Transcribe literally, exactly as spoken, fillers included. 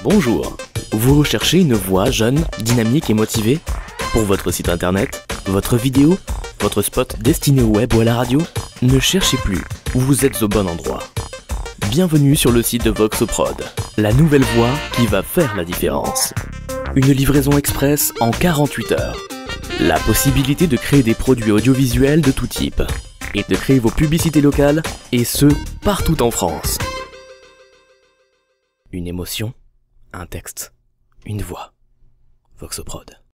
Bonjour. Vous recherchez une voix jeune, dynamique et motivée? Pour votre site internet, votre vidéo, votre spot destiné au web ou à la radio? Ne cherchez plus, vous êtes au bon endroit. Bienvenue sur le site de Voxoprod, la nouvelle voix qui va faire la différence. Une livraison express en quarante-huit heures. La possibilité de créer des produits audiovisuels de tout type et de créer vos publicités locales, et ce, partout en France. Une émotion, un texte, une voix. Voxoprod.